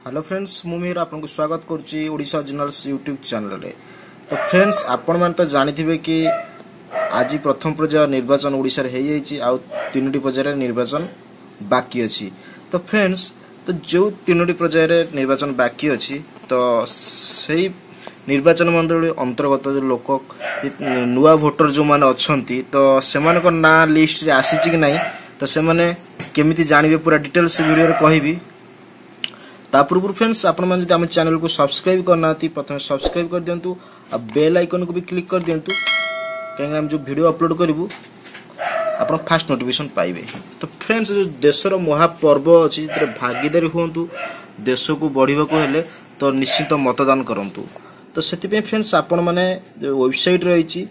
Hello friends मुझे आपको स्वागत करुच्ची ओडिशा ओरिजिनल्स यूट्यूब चैनल रे। तो फ्रेंड्स आपण मैंने तो जानी कि आज प्रथम पर्याय निर्वाचन ओडिशा रे हो जाइए आउ तीनोटी पर्याय निर्वाचन बाकी अच्छी। तो फ्रेंड्स तो जो तीनोटी पर्याय निर्वाचन बाकी अच्छी तो सही निर्वाचन मंडली अंतर्गत जो लोक नुआ भोटर जो माने अच्छी तो से ना लिस्ट रे आसी कि नहीं तो से केमिति जानबे पूरा डिटेल्स वीडियो रे कहबी। ता पूर्व फ्रेंड्स आपण मन जदि हम चैनल को सब्सक्राइब करना प्रथम सब्सक्राइब कर दियंतु आ बेल आइकन को भी क्लिक कर दियंतु कहीं हम जो वीडियो अपलोड करिवु आपण फास्ट नोटिफिकेशन पाइबे। तो फ्रेंड्स जो देशर महापर्व अछि जितरे भागीदारी होंतु देश को बढ़िबा को हेले तो निश्चित मतदान करंतु। तो सेति पे फ्रेंड्स आपण माने जो वेबसाइट रहिछि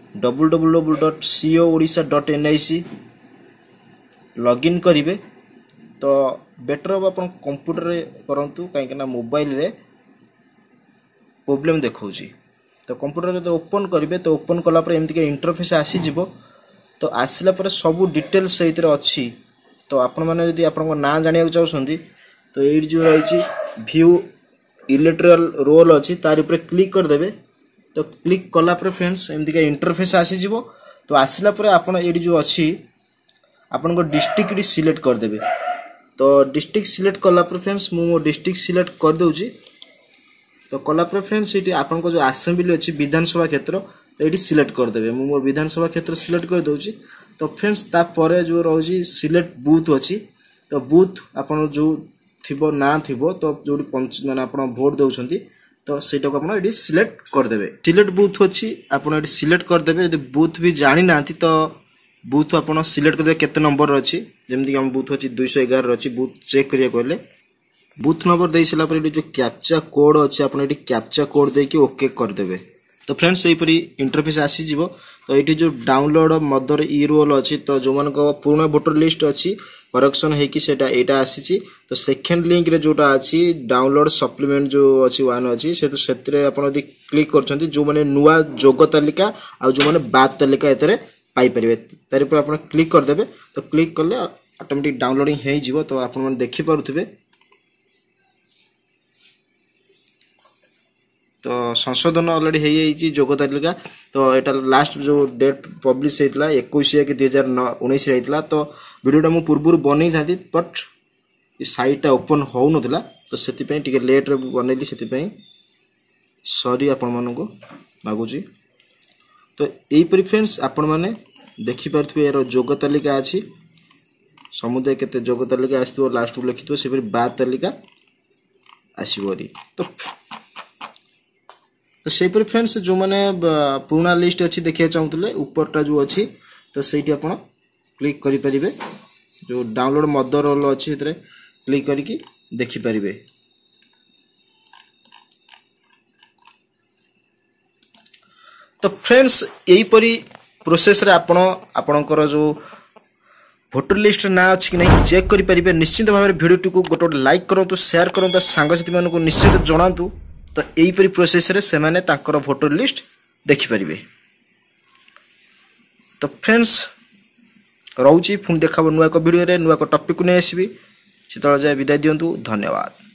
www.coodisha.nic लॉगिन करिवे तो बेटर अब अपन कंप्यूटर रे करंतु कहीं ना मोबाइल रे प्रॉब्लम देखौची। तो कंप्यूटर रे तो ओपन करिवे तो ओपन कला पर एमती के इंटरफेस आसी जिवो तो आसिला पर सब डिटेल्स सहित अच्छी। तो आपण माने यदि आपण ना जानिया चाहछंदी तो एइ जो रहिछि व्यू इलेक्टोरल रोल अछि तार ऊपर क्लिक कर देबे। तो क्लिक कला पर फ्रेंड्स एमती के इंटरफेस आसी जिवो तो आसिला पर आपण एइ जो अछि आपण को डिस्ट्रिक्ट सिलेक्ट कर देबे। तो डिस्ट्रिक्ट सिलेक्ट कला पर फ्रेंड्स मु डिस्ट्रिक्ट सिलेक्ट कर दोउची। तो कला पर फ्रेंड्स एटी आपन को जो असेंबली अछि विधानसभा क्षेत्र तो एटी सिलेक्ट कर देबे। मु मोर विधानसभा क्षेत्र सिलेक्ट कर दोउची। तो फ्रेंड्स ता परे जो रहउची सिलेक्ट बूथ अछि तो बूथ आपन जो थिबो ना थिबो तो जो पंच माने आपन वोट दोउछंती तो सेटा को आपन एटी सिलेक्ट कर देबे। सिलेक्ट बूथ अछि आपन एटी सिलेक्ट कर देबे। यदि बूथ भी जानि नांती तो बूथ आपन सिलेक्ट कर दे केते नंबर अछि जेमति हम बूथ अछि 211 अछि बूथ चेक करिया कहले बूथ नंबर देइ सला पर जो कैप्चा कोड अछि आपन एटी कैप्चा कोड दे के ओके कर देबे। तो फ्रेंड्स एही परी इंटरफेस आसी जिवो। तो एटी जो डाउनलोड मदर ई रोल अछि तो जो मन को पूर्ण वोटर लिस्ट अछि करेक्शन हे कि सेटा एटा आसीची। तो सेकंड लिंक रे जोटा अछि डाउनलोड सप्लीमेंट जो अछि वन अछि से तो सेतरे आपन यदि क्लिक करछंती जो माने नुवा जोग तालिका आ जो माने बाद तालिका एतरे पाई परिबे तारि पर आपण क्लिक कर देबे। तो क्लिक करले ऑटोमेटिक डाउनलोडिंग हे जिवो। तो आपण मन देखि पारुथिबे तो संशोधन ऑलरेडी हे जाइछि जोग तालिका। तो एटा लास्ट जो डेट पब्लिश हेतला 21 के 2019 रे हेतला। तो वीडियोटा मु पूर्वरु बनै थांती बट ई साइट टा ओपन हो नथला तो सेति पई टिके लेट रे बनैली सेति पई सॉरी आपण मानको मागुची। तो एई परि फ्रेंड्स आपण माने देखि पारथुबे एरो जोग तालिका अछि समुदाय केते जोग तालिका आस्तो लास्ट उ लिखितो से परि बाद तालिका आसीबोरी। तो से परि फ्रेंड्स जो माने पुराना लिस्ट अछि देखिया चाहूतले ऊपरटा जो अछि तो सेठी आपण क्लिक करि परिबे। जो डाउनलोड मदर रोल अछि एतरे क्लिक करिकि देखि परिबे। तो फ्रेंड्स एही परी प्रोसेस रे आपणकर जो वोटर लिस्ट ना अछि कि नहीं चेक करि परिबे। निश्चित भाव वीडियो टिको गोटे लाइक करंतु शेयर करंतु सांगसाथी मानको निश्चित जणांतु। तो एही परी प्रोसेस रे से माने ताकर वोटर लिस्ट देखि परिबे। तो फ्रेंड्स रहउची पुन देखाबो नुवा को वीडियो रे नुवा को टॉपिक को नै आसीबी सेतळ जाय विदाय दियंतु। धन्यवाद।